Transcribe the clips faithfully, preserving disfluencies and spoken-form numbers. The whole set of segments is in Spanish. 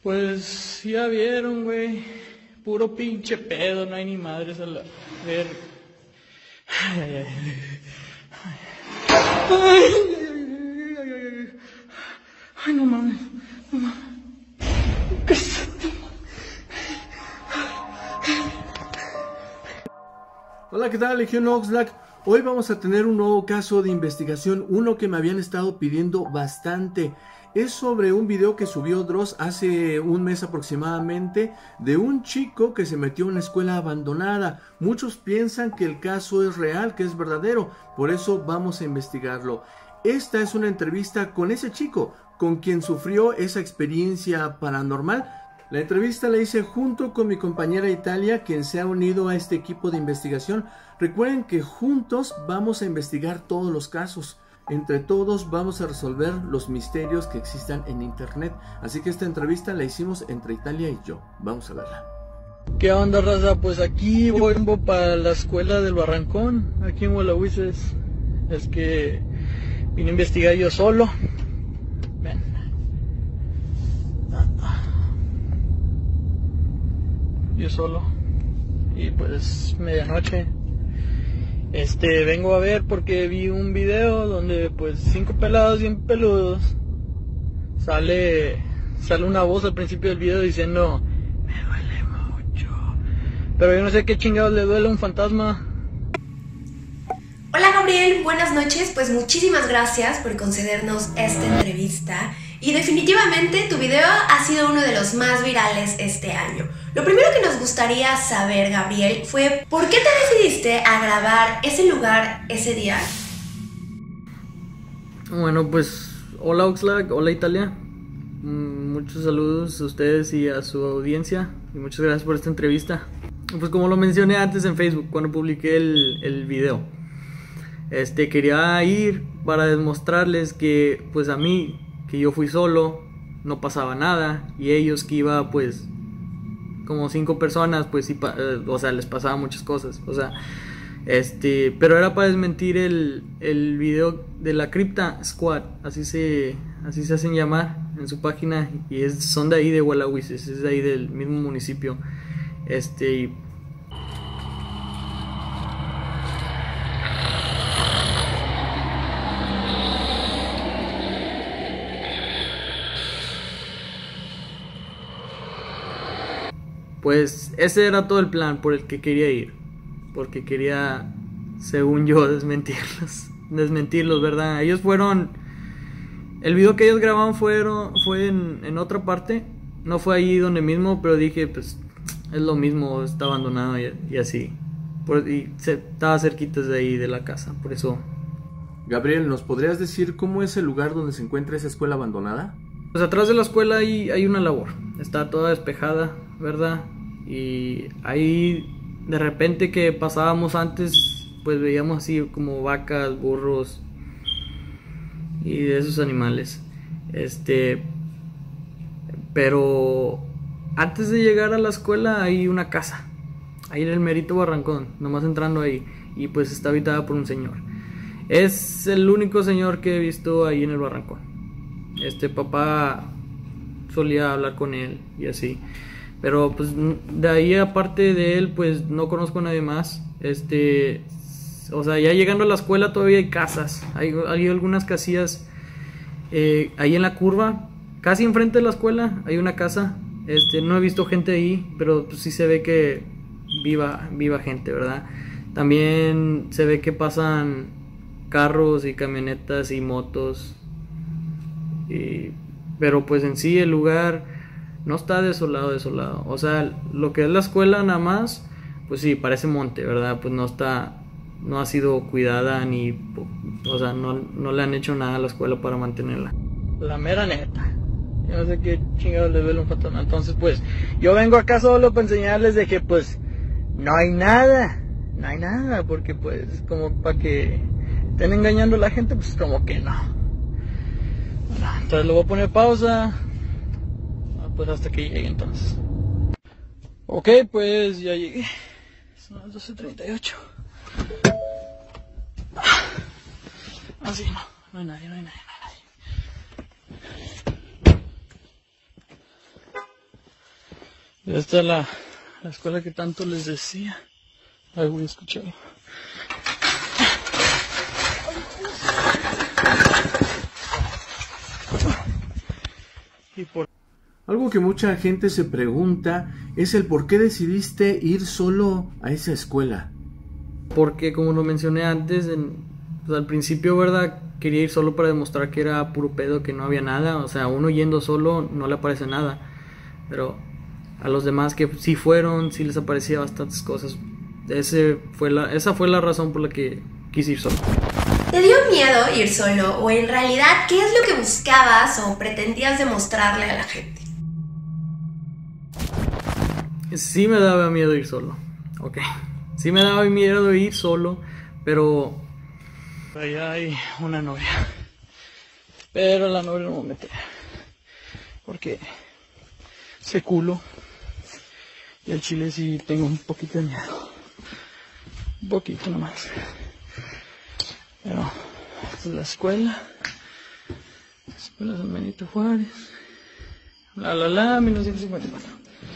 Pues ya vieron, güey. Puro pinche pedo, no hay ni madres a la ver. Ay, ay, ay. Ay, ay, ay, ay, ay. Ay, no mames, no mames. ¿Qué es esto? Hola, ¿qué tal, Legión Oxlack? Hoy vamos a tener un nuevo caso de investigación, uno que me habían estado pidiendo bastante. Es sobre un video que subió Dross hace un mes aproximadamente de un chico que se metió en una escuela abandonada. Muchos piensan que el caso es real, que es verdadero, por eso vamos a investigarlo. Esta es una entrevista con ese chico, con quien sufrió esa experiencia paranormal. La entrevista la hice junto con mi compañera Italia, quien se ha unido a este equipo de investigación. Recuerden que juntos vamos a investigar todos los casos. Entre todos vamos a resolver los misterios que existan en internet. Así que esta entrevista la hicimos entre Italia y yo. Vamos a verla. ¿Qué onda, raza? Pues aquí voy rumbo para la escuela del Barrancón, aquí en Gualahuises. Es que vine a investigar yo solo. Ven. Yo solo. Y pues medianoche. Este, vengo a ver porque vi un video donde pues cinco pelados bien peludos. Sale, sale una voz al principio del video diciendo, me duele mucho. Pero yo no sé qué chingados le duele a un fantasma. Hola Gabriel, buenas noches, pues muchísimas gracias por concedernos esta entrevista y definitivamente tu video ha sido uno de los más virales este año. Lo primero que nos gustaría saber, Gabriel, fue ¿por qué te decidiste a grabar ese lugar ese día? Bueno, pues hola Oxlack, hola Italia, muchos saludos a ustedes y a su audiencia y muchas gracias por esta entrevista. Pues como lo mencioné antes en Facebook cuando publiqué el, el video, Este, quería ir para demostrarles que pues a mí, que yo fui solo, no pasaba nada, y ellos que iba pues como cinco personas, pues sí, eh, o sea, les pasaba muchas cosas, o sea, este, pero era para desmentir el, el video de la Cripta Squad, así se, así se hacen llamar en su página, y es, son de ahí de Gualahuises, es de ahí del mismo municipio, este, y pues ese era todo el plan por el que quería ir, porque quería, según yo, desmentirlos, desmentirlos, ¿verdad? Ellos fueron, el video que ellos grabaron fueron, fue en, en otra parte, no fue ahí donde mismo, pero dije, pues, es lo mismo, está abandonado y, y así, por, y se, estaba cerquita de ahí de la casa, por eso. Gabriel, ¿nos podrías decir cómo es el lugar donde se encuentra esa escuela abandonada? Pues atrás de la escuela hay, hay una labor, está toda despejada, ¿verdad? Y ahí de repente que pasábamos antes, pues veíamos así como vacas, burros y de esos animales. Este, pero antes de llegar a la escuela hay una casa, ahí en el merito Barrancón, nomás entrando ahí, y pues está habitada por un señor. Es el único señor que he visto ahí en el Barrancón. Este papá solía hablar con él y así. Pero pues de ahí aparte de él pues no conozco a nadie más. Este, o sea, ya llegando a la escuela todavía hay casas. Hay, hay algunas casillas eh, ahí en la curva, casi enfrente de la escuela hay una casa. Este, no he visto gente ahí, pero pues sí se ve que viva, viva gente, ¿verdad? También se ve que pasan carros y camionetas y motos. Y, pero pues en sí el lugar no está desolado, desolado. O sea, lo que es la escuela nada más, pues sí, parece monte, ¿verdad? Pues no está, no ha sido cuidada ni, o sea, no, no le han hecho nada a la escuela para mantenerla. La mera neta. Yo no sé qué chingados le duele un fantasma. Entonces, pues, yo vengo acá solo para enseñarles de que, pues, no hay nada. No hay nada, porque, pues, como para que estén engañando a la gente, pues, como que no. Bueno, entonces le voy a poner pausa. Pues hasta que llegue entonces. Ok, pues ya llegué. Son las doce treinta y ocho. Ah, sí, no. No hay nadie, no hay nadie, no hay nadie. Esta es la, la escuela que tanto les decía. Ay, voy a escuchar. Y por... Algo que mucha gente se pregunta es el por qué decidiste ir solo a esa escuela. Porque como lo mencioné antes, en, pues al principio, ¿verdad? Quería ir solo para demostrar que era puro pedo, que no había nada. O sea, uno yendo solo no le aparece nada. Pero a los demás que sí fueron, sí les aparecía bastantes cosas. Ese fue la, esa fue la razón por la que quise ir solo. ¿Te dio miedo ir solo o en realidad qué es lo que buscabas o pretendías demostrarle a la gente? Sí me daba miedo ir solo, ok. Sí me daba miedo ir solo, pero... allá hay una novia. Pero la novia no me mete. Porque... ese culo. Y al chile sí tengo un poquito de miedo. Un poquito nomás. Pero... esta es la escuela. La escuela San Benito Juárez. La la la, mil novecientos cincuenta y cuatro.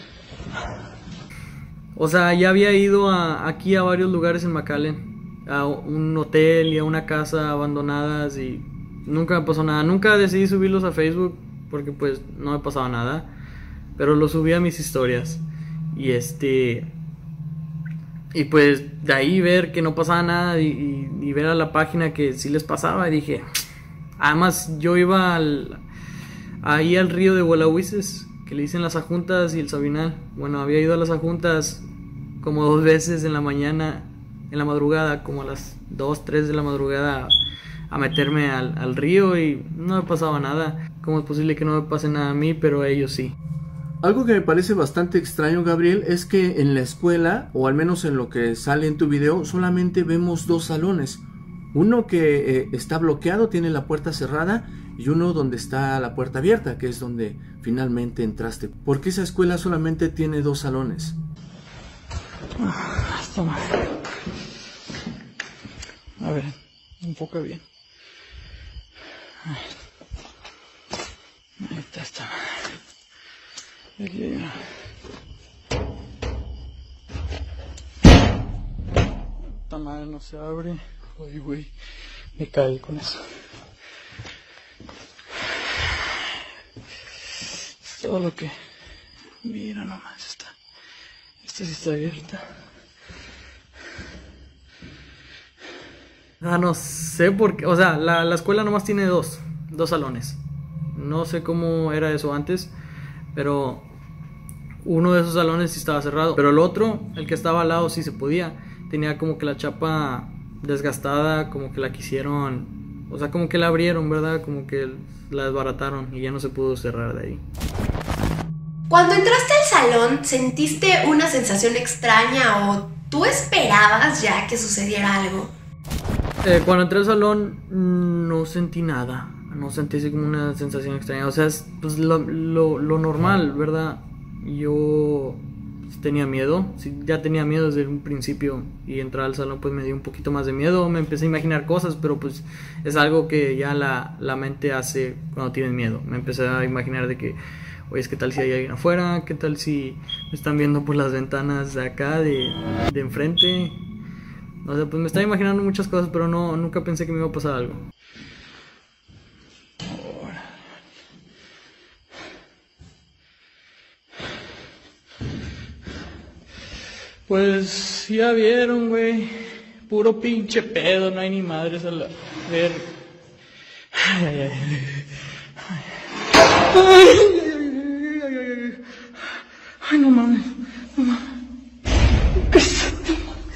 O sea, ya había ido a, aquí a varios lugares en McAllen, a un hotel y a una casa abandonadas y nunca me pasó nada. Nunca decidí subirlos a Facebook porque pues no me pasaba nada, pero los subí a mis historias y este y pues de ahí ver que no pasaba nada y, y, y ver a la página que sí les pasaba y dije, además yo iba al, ahí al río de Huelahuises, que le dicen las Ajuntas y el Sabinal. Bueno, había ido a las Ajuntas como dos veces en la mañana, en la madrugada, como a las dos, tres de la madrugada, a meterme al, al río y no me pasaba nada. ¿Cómo es posible que no me pase nada a mí, pero a ellos sí? Algo que me parece bastante extraño, Gabriel, es que en la escuela, o al menos en lo que sale en tu video, solamente vemos dos salones. Uno que eh, está bloqueado, tiene la puerta cerrada, y uno donde está la puerta abierta, que es donde finalmente entraste. ¿Por qué esa escuela solamente tiene dos salones? Ah, está mal. A ver, enfoca bien. Ahí está, está mal. Aquí hay una. Esta madre no se abre. Ay, güey, me caí con eso. Es todo lo que... mira nomás, está. Esta sí está abierta. Ah, no sé por qué. O sea, la, la escuela nomás tiene dos. Dos salones. No sé cómo era eso antes, pero uno de esos salones sí estaba cerrado. Pero el otro, el que estaba al lado, sí se podía. Tenía como que la chapa desgastada, como que la quisieron, o sea, como que la abrieron, ¿verdad? Como que la desbarataron y ya no se pudo cerrar de ahí. Cuando entraste al salón, ¿sentiste una sensación extraña o tú esperabas ya que sucediera algo? Eh, cuando entré al salón no sentí nada, no sentí así como una sensación extraña, o sea, es pues lo, lo, lo normal, ¿verdad? Yo tenía miedo, sí, ya tenía miedo desde un principio y entrar al salón pues me dio un poquito más de miedo, me empecé a imaginar cosas, pero pues es algo que ya la, la mente hace cuando tienes miedo. Me empecé a imaginar de que, oye, ¿qué tal si hay alguien afuera? ¿Qué tal si me están viendo por las ventanas de acá, de, de enfrente? O sea, pues me estaba imaginando muchas cosas, pero no, nunca pensé que me iba a pasar algo. Pues ya vieron, güey, puro pinche pedo, no hay ni madres a la... ver. Ay, ay, ay. Ay, ay, ay, ay, ay. Ay, no mames, no mames. ¿Qué es esto?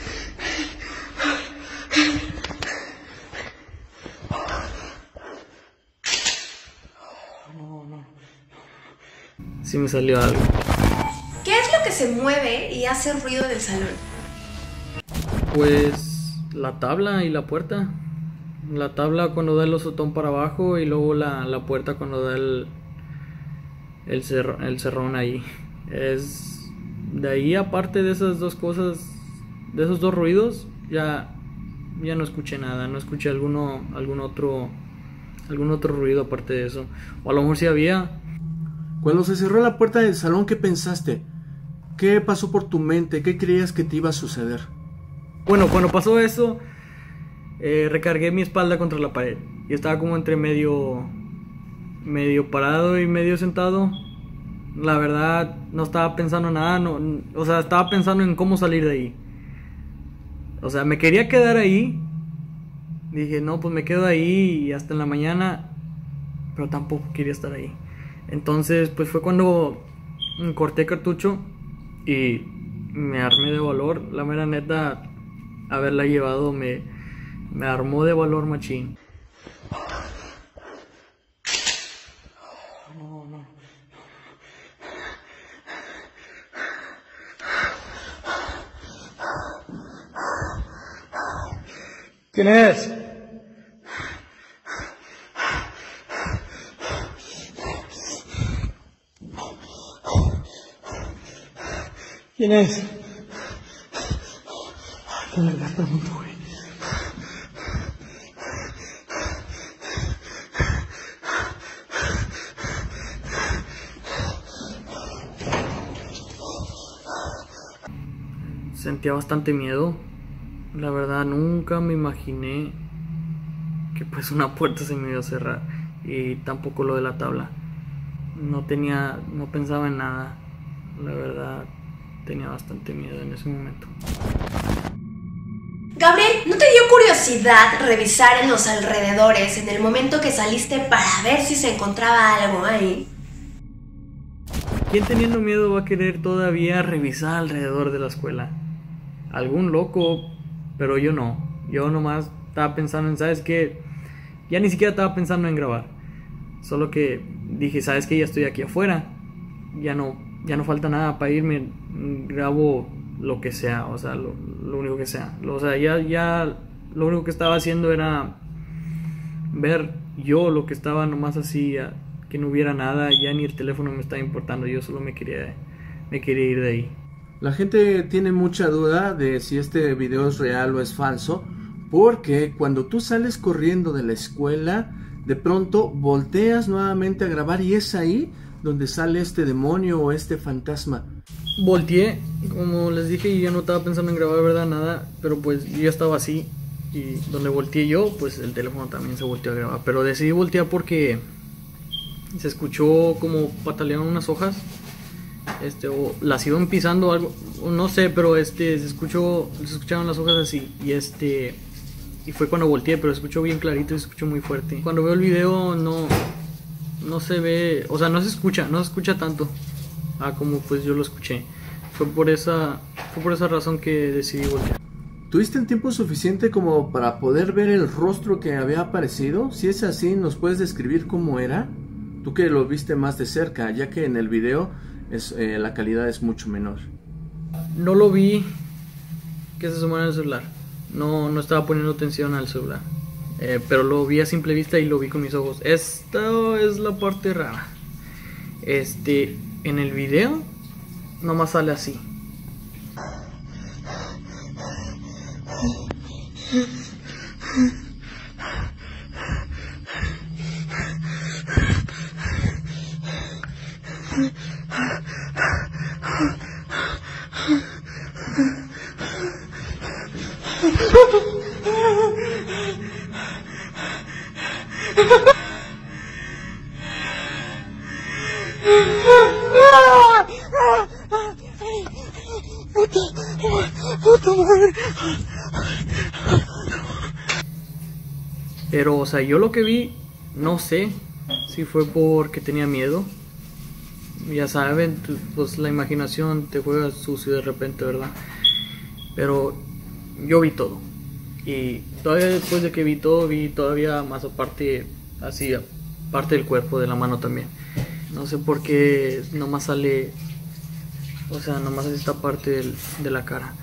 No, no. Sí me salió algo. ¿Qué es lo que se mueve y hace ruido del salón? Pues la tabla y la puerta. La tabla cuando da el osotón para abajo y luego la, la puerta cuando da el, el, cer, el cerrón ahí. Es de ahí, aparte de esas dos cosas, de esos dos ruidos, ya, ya no escuché nada. No escuché alguno, algún otro, algún otro ruido aparte de eso. O a lo mejor sí había. Cuando se cerró la puerta del salón, ¿qué pensaste? ¿Qué pasó por tu mente? ¿Qué creías que te iba a suceder? Bueno, cuando pasó eso, eh, recargué mi espalda contra la pared. Y estaba como entre medio, medio parado y medio sentado. La verdad, no estaba pensando en nada. No, o sea, estaba pensando en cómo salir de ahí. O sea, me quería quedar ahí. Dije, no, pues me quedo ahí y hasta en la mañana. Pero tampoco quería estar ahí. Entonces, pues fue cuando corté cartucho y me armé de valor. La mera neta, haberla llevado me, me armó de valor machín. No, no. ¿Quién es? ¿Quién es? Qué verga pregunto, güey. Sentía bastante miedo. La verdad, nunca me imaginé que pues una puerta se me iba a cerrar. Y tampoco lo de la tabla. No tenía, no pensaba en nada. La verdad, tenía bastante miedo en ese momento. Gabriel, ¿no te dio curiosidad revisar en los alrededores en el momento que saliste para ver si se encontraba algo ahí? ¿Quién teniendo miedo va a querer todavía revisar alrededor de la escuela? Algún loco, pero yo no. Yo nomás estaba pensando en, ¿sabes qué? Ya ni siquiera estaba pensando en grabar. Solo que dije, ¿sabes qué? Ya estoy aquí afuera. Ya no, ya no falta nada para irme. Grabo lo que sea, o sea, lo, lo único que sea. O sea, ya, ya lo único que estaba haciendo era ver yo lo que estaba nomás así, que no hubiera nada. Ya ni el teléfono me estaba importando. Yo solo me quería, me quería ir de ahí. La gente tiene mucha duda de si este video es real o es falso, porque cuando tú sales corriendo de la escuela, de pronto volteas nuevamente a grabar y es ahí donde sale este demonio o este fantasma. Volteé, como les dije, y ya no estaba pensando en grabar, ¿verdad? Nada, pero pues yo ya estaba así, y donde volteé yo, pues el teléfono también se volteó a grabar. Pero decidí voltear porque se escuchó como patalearon unas hojas. Este, o las iban pisando algo, no sé, pero este, se escuchó, se escucharon las hojas así, y este, y fue cuando volteé, pero se escuchó bien clarito y se escuchó muy fuerte. Cuando veo el video no, no se ve, o sea, no se escucha, no se escucha tanto, ah, como pues yo lo escuché. Fue por esa, fue por esa razón que decidí voltear. ¿Tuviste el tiempo suficiente como para poder ver el rostro que había aparecido? Si es así, ¿nos puedes describir cómo era? Tú que lo viste más de cerca, ya que en el video es, eh, la calidad es mucho menor. No lo vi que se asomara en el celular. No, no estaba poniendo atención al celular. Eh, pero lo vi a simple vista y lo vi con mis ojos. Esta es la parte rara. Este, en el video nomás sale así. Pero, o sea, yo lo que vi, no sé si fue porque tenía miedo. Ya saben, pues la imaginación te juega sucio de repente, ¿verdad? Pero yo vi todo. Y todavía después de que vi todo, vi todavía más aparte, así, aparte del cuerpo, de la mano también. No sé por qué nomás sale, o sea, nomás esta parte del, de la cara.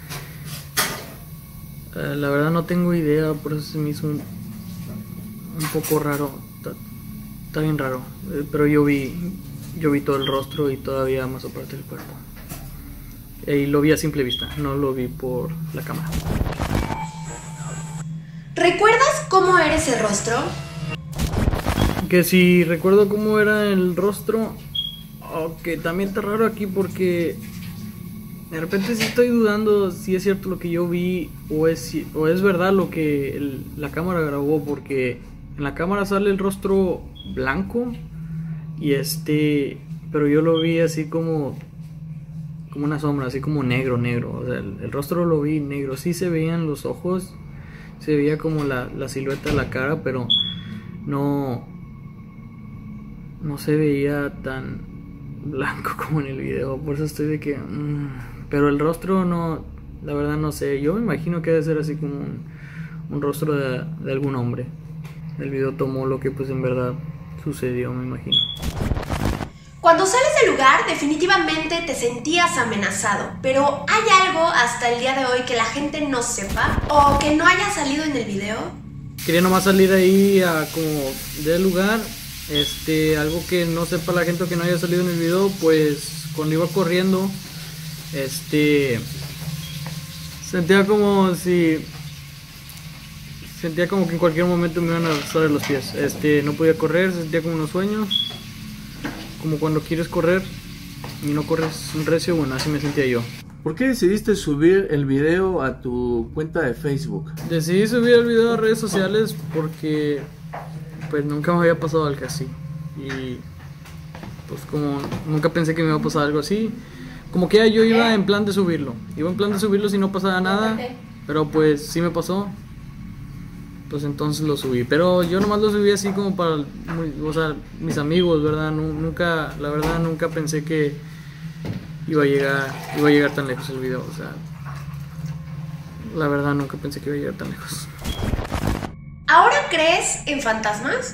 Uh, la verdad no tengo idea, por eso se me hizo un, un poco raro. Está, está bien raro, eh, pero yo vi, yo vi todo el rostro y todavía más aparte del cuerpo. Y lo vi a simple vista, no lo vi por la cámara. ¿Recuerdas cómo era ese rostro? Que si recuerdo cómo era el rostro, aunque también está raro aquí porque de repente sí estoy dudando si es cierto lo que yo vi o es, o es verdad lo que el, la cámara grabó, porque en la cámara sale el rostro blanco y este, pero yo lo vi así como como una sombra, así como negro, negro, o sea, el, el rostro lo vi negro, sí se veían los ojos, se veía como la, la silueta de la cara, pero no no se veía tan blanco como en el video, por eso estoy de que mmm, pero el rostro no, la verdad no sé, yo me imagino que debe ser así como un, un rostro de, de algún hombre. El video tomó lo que pues en verdad sucedió, me imagino. Cuando sales del lugar definitivamente te sentías amenazado, pero ¿hay algo hasta el día de hoy que la gente no sepa o que no haya salido en el video? Quería nomás salir ahí a como del lugar, este, algo que no sepa la gente o que no haya salido en el video, pues cuando iba corriendo, este, sentía como si, sentía como que en cualquier momento me iban a alzar los pies, este, no podía correr, sentía como unos sueños. Como cuando quieres correr y no corres un recio, bueno, así me sentía yo. ¿Por qué decidiste subir el video a tu cuenta de Facebook? Decidí subir el video a redes sociales porque pues nunca me había pasado algo así. Y pues como nunca pensé que me iba a pasar algo así, como que yo iba en plan de subirlo. Iba en plan de subirlo si no pasaba nada, pero pues sí me pasó. Pues entonces lo subí, pero yo nomás lo subí así como para, o sea, mis amigos, ¿verdad? Nunca, la verdad, nunca pensé que iba a llegar, iba a llegar tan lejos el video, o sea, la verdad nunca pensé que iba a llegar tan lejos. ¿Ahora crees en fantasmas?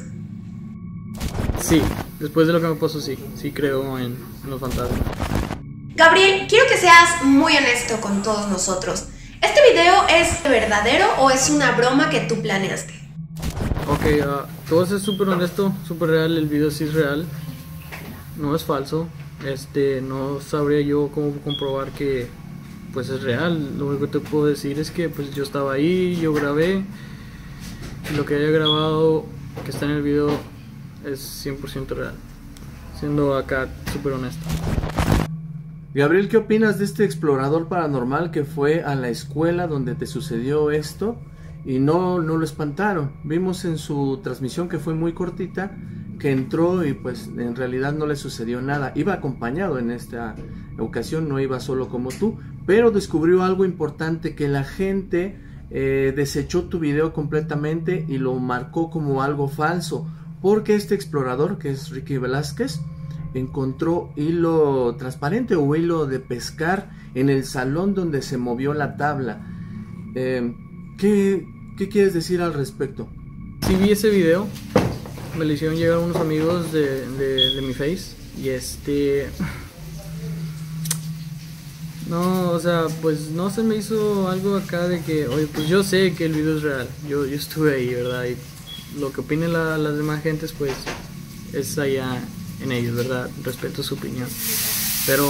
Sí, después de lo que me pasó, sí, sí creo en, en los fantasmas. Gabriel, quiero que seas muy honesto con todos nosotros. ¿Este video es verdadero o es una broma que tú planeaste? Ok, uh, todo es súper honesto, súper real, el video sí es real, no es falso. Este, no sabría yo cómo comprobar que pues es real. Lo único que te puedo decir es que pues yo estaba ahí, yo grabé, y lo que haya grabado que está en el video es cien por ciento real, siendo acá súper honesto. Gabriel, ¿qué opinas de este explorador paranormal que fue a la escuela donde te sucedió esto y no, no lo espantaron? Vimos en su transmisión, que fue muy cortita, que entró y pues en realidad no le sucedió nada. Iba acompañado en esta ocasión, no iba solo como tú, pero descubrió algo importante, que la gente eh, desechó tu video completamente y lo marcó como algo falso, porque este explorador, que es Ricky Velázquez, encontró hilo transparente o hilo de pescar en el salón donde se movió la tabla. Eh, ¿qué, ¿Qué quieres decir al respecto? Sí vi ese video, me lo hicieron llegar unos amigos de, de, de mi face y este... No, o sea, pues no se me hizo algo acá de que, oye, pues yo sé que el video es real, yo, yo estuve ahí, ¿verdad? Y lo que opinen la, las demás gentes, pues es allá en ellos, ¿verdad? Respeto su opinión. Pero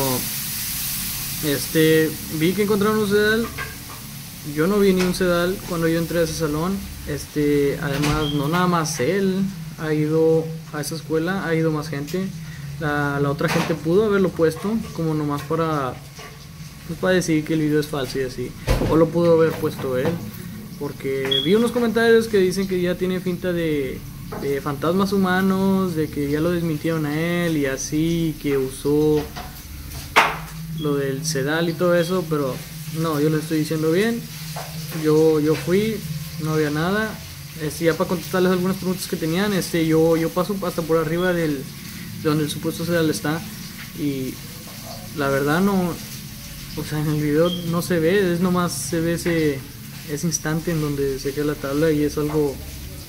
este vi que encontraron un sedal. Yo no vi ni un sedal cuando yo entré a ese salón. Este, además, no nada más él ha ido a esa escuela, ha ido más gente. La, la otra gente pudo haberlo puesto como nomás para, pues para decir que el video es falso y así. O lo pudo haber puesto él, porque vi unos comentarios que dicen que ya tiene finta de de fantasmas humanos, de que ya lo desmintieron a él y así, que usó lo del sedal y todo eso, pero no, yo le estoy diciendo bien, yo, yo fui, no había nada. Este, ya para contestarles algunas preguntas que tenían, este, yo, yo paso hasta por arriba del, de donde el supuesto sedal está, y la verdad no, o sea, en el video no se ve, es nomás se ve ese, ese instante en donde se cae la tabla y es algo...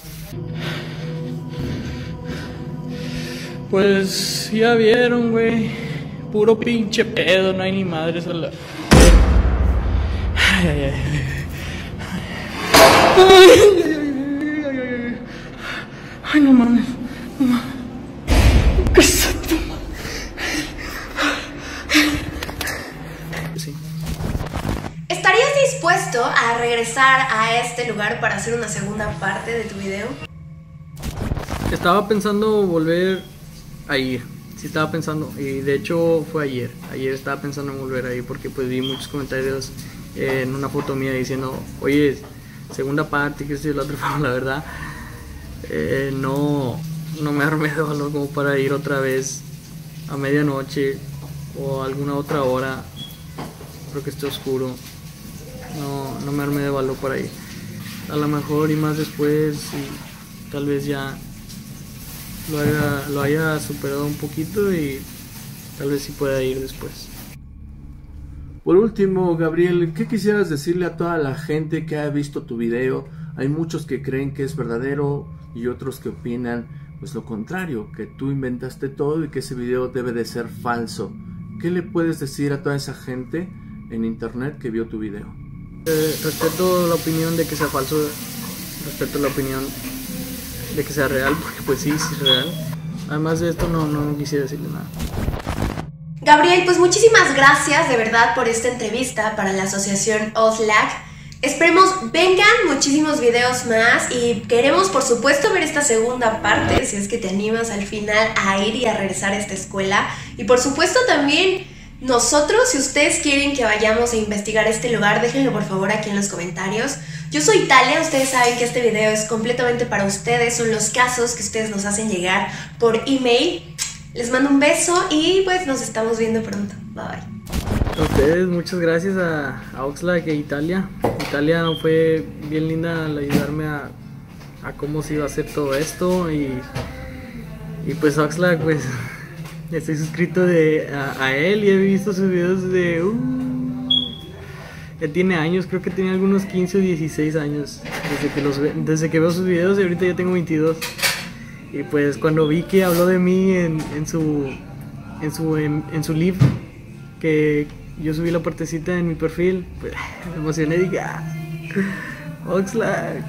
Pues ya vieron, güey, puro pinche pedo, no hay ni madres a la... Ay, ay, ay, ay, ay, ay, ay, ay, no mames, no mames, ¿qué es esto? Sí. ¿Estarías dispuesto a regresar a este lugar para hacer una segunda parte de tu video? Estaba pensando volver a ir, sí estaba pensando, y de hecho fue ayer, ayer estaba pensando en volver ahí porque pues vi muchos comentarios eh, en una foto mía diciendo, oye, segunda parte, que estoy la otra, pero la verdad, eh, no, no me armé de valor como para ir otra vez a medianoche o alguna otra hora, creo que esté oscuro, no, no me armé de valor para ir, a lo mejor y más después, y tal vez ya Lo haya, lo haya superado un poquito y tal vez sí pueda ir después. Por último, Gabriel, ¿qué quisieras decirle a toda la gente que ha visto tu video? Hay muchos que creen que es verdadero y otros que opinan pues lo contrario, que tú inventaste todo y que ese video debe de ser falso. ¿Qué le puedes decir a toda esa gente en internet que vio tu video? Eh, respeto la opinión de que sea falso, respeto la opinión de que sea real, porque pues sí, sí es real. Además de esto no, no quisiera decirle nada. Gabriel, pues muchísimas gracias de verdad por esta entrevista para la asociación Oxlack. Esperemos vengan muchísimos videos más y queremos por supuesto ver esta segunda parte, si es que te animas al final a ir y a regresar a esta escuela. Y por supuesto también nosotros, si ustedes quieren que vayamos a investigar este lugar, déjenlo por favor aquí en los comentarios. Yo soy Talia, ustedes saben que este video es completamente para ustedes, son los casos que ustedes nos hacen llegar por email. Les mando un beso y pues nos estamos viendo pronto. Bye bye. A ustedes, muchas gracias a, a Oxlack e Italia. Italia fue bien linda al ayudarme a, a cómo se iba a hacer todo esto. Y, y pues Oxlack, pues estoy suscrito de, a, a él y he visto sus videos de... Uh, ya tiene años, creo que tenía algunos quince o dieciséis años desde que, los ve, desde que veo sus videos y ahorita ya tengo veintidós. Y pues cuando vi que habló de mí en, en su en su en, en su live, que yo subí la partecita en mi perfil, pues me emocioné y dije, ah, Oxlack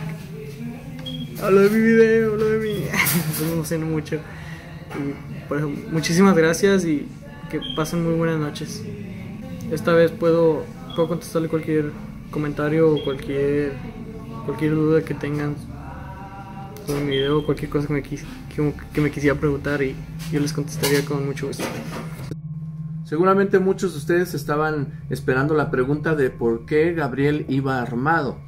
habló de mi video, habló de mí. Me emocionó mucho. Y pues, muchísimas gracias y que pasen muy buenas noches. Esta vez puedo puedo contestarle cualquier comentario o cualquier cualquier duda que tengan sobre mi video, cualquier cosa que me, quis, que, que me quisiera preguntar y yo les contestaría con mucho gusto. Seguramente muchos de ustedes estaban esperando la pregunta de por qué Gabriel iba armado.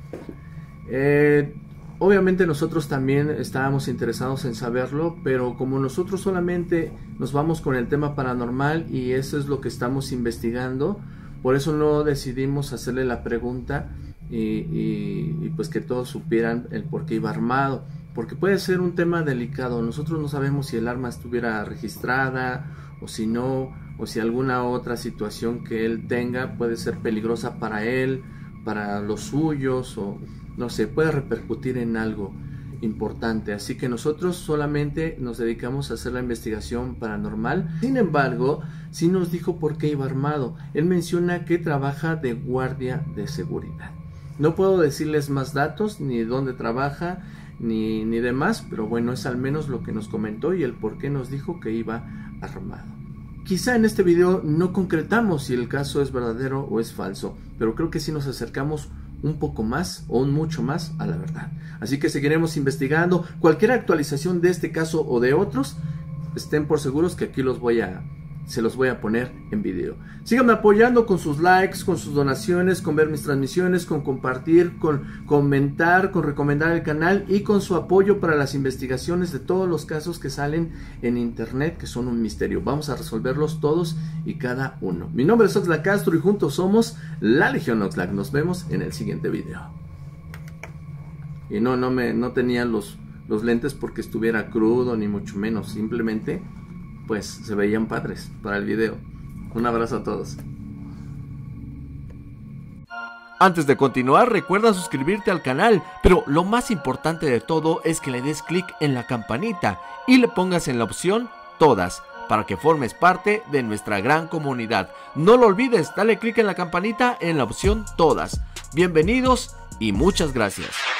Eh, obviamente nosotros también estábamos interesados en saberlo, pero como nosotros solamente nos vamos con el tema paranormal y eso es lo que estamos investigando, por eso no decidimos hacerle la pregunta y, y, y pues que todos supieran el por qué iba armado, porque puede ser un tema delicado. Nosotros no sabemos si el arma estuviera registrada o si no, o si alguna otra situación que él tenga puede ser peligrosa para él, para los suyos, o no sé, puede repercutir en algo importante. Así que nosotros solamente nos dedicamos a hacer la investigación paranormal. Sin embargo, sí nos dijo por qué iba armado. Él menciona que trabaja de guardia de seguridad. No puedo decirles más datos, ni dónde trabaja, ni, ni demás, pero bueno, es al menos lo que nos comentó y el por qué nos dijo que iba armado. Quizá en este video no concretamos si el caso es verdadero o es falso, pero creo que sí nos acercamos un poco más o un mucho más a la verdad. Así que seguiremos investigando. Cualquier actualización de este caso o de otros, estén por seguros que aquí los voy a se los voy a poner en video. Síganme apoyando con sus likes, con sus donaciones, con ver mis transmisiones, con compartir, con comentar, con recomendar el canal y con su apoyo para las investigaciones de todos los casos que salen en internet, que son un misterio. Vamos a resolverlos todos y cada uno. Mi nombre es Oxlack Castro y juntos somos la Legión Oxlack. Nos vemos en el siguiente video. Y no, no, me, no tenía los, los lentes porque estuviera crudo ni mucho menos, simplemente pues se veían padres para el video. Un abrazo a todos. Antes de continuar, recuerda suscribirte al canal, pero lo más importante de todo es que le des clic en la campanita y le pongas en la opción todas, para que formes parte de nuestra gran comunidad. No lo olvides, dale clic en la campanita en la opción todas. Bienvenidos y muchas gracias.